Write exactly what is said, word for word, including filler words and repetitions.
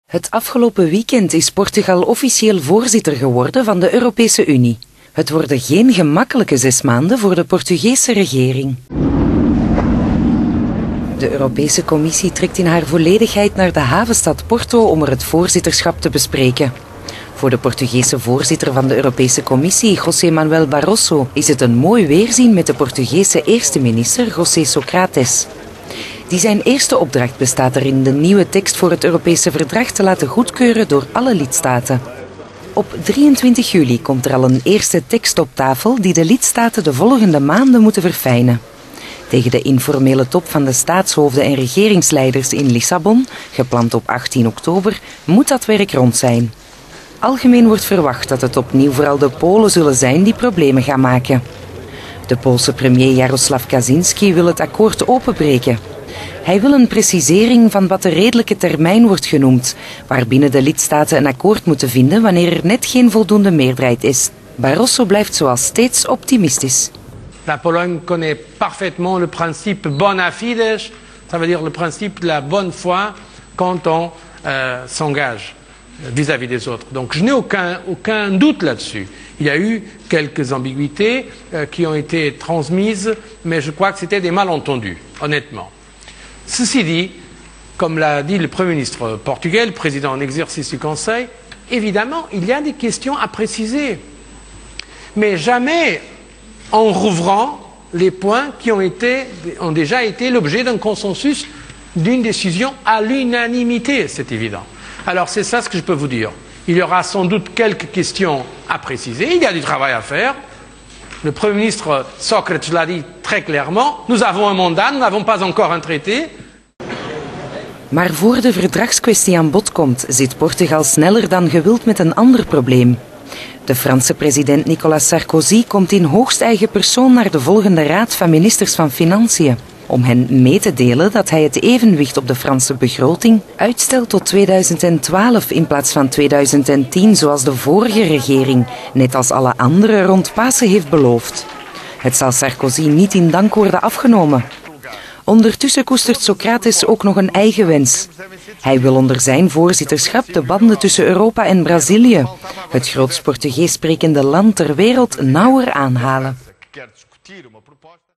Het afgelopen weekend is Portugal officieel voorzitter geworden van de Europese Unie. Het worden geen gemakkelijke zes maanden voor de Portugese regering. De Europese Commissie trekt in haar volledigheid naar de havenstad Porto om er het voorzitterschap te bespreken. Voor de Portugese voorzitter van de Europese Commissie, José Manuel Barroso, is het een mooi weerzien met de Portugese eerste minister, José Socrates. Die zijn eerste opdracht bestaat erin de nieuwe tekst voor het Europese verdrag te laten goedkeuren door alle lidstaten. Op drieëntwintig juli komt er al een eerste tekst op tafel die de lidstaten de volgende maanden moeten verfijnen. Tegen de informele top van de staatshoofden en regeringsleiders in Lissabon, gepland op achttien oktober, moet dat werk rond zijn. Algemeen wordt verwacht dat het opnieuw vooral de Polen zullen zijn die problemen gaan maken. De Poolse premier Jarosław Kaczynski wil het akkoord openbreken. Hij wil een precisering van wat de redelijke termijn wordt genoemd, waarbinnen de lidstaten een akkoord moeten vinden wanneer er net geen voldoende meerderheid is. Barroso blijft zoals steeds optimistisch. La Pologne connaît parfaitement le principe bona fides, ça veut dire le principe de la bonne foi quand on euh, s'engage vis-à-vis des autres. Donc je n'ai aucun, aucun doute là-dessus. Il y a eu quelques ambiguïtés euh, qui ont été transmises, mais je crois que c'était des malentendus, honnêtement. Ceci dit, comme l'a dit le Premier ministre portugais, le président en exercice du Conseil, évidemment, il y a des questions à préciser. Mais jamais en rouvrant les points qui ont, été, ont déjà été l'objet d'un consensus, d'une décision à l'unanimité, c'est évident. Alors c'est ça ce que je peux vous dire. Il y aura sans doute quelques questions à préciser, il y a du travail à faire. Le Premier ministre Socrates l'a dit très clairement, nous avons un mandat, nous n'avons pas encore un traité. Maar voor de verdragskwestie aan bod komt, zit Portugal sneller dan gewild met een ander probleem. De Franse president Nicolas Sarkozy komt in hoogst eigen persoon naar de volgende raad van ministers van Financiën, om hen mee te delen dat hij het evenwicht op de Franse begroting uitstelt tot tweeduizend twaalf in plaats van tweeduizend tien, zoals de vorige regering, net als alle anderen rond Pasen heeft beloofd. Het zal Sarkozy niet in dank worden afgenomen. Ondertussen koestert Socrates ook nog een eigen wens. Hij wil onder zijn voorzitterschap de banden tussen Europa en Brazilië, het grootst Portugees sprekende land ter wereld, nauwer aanhalen.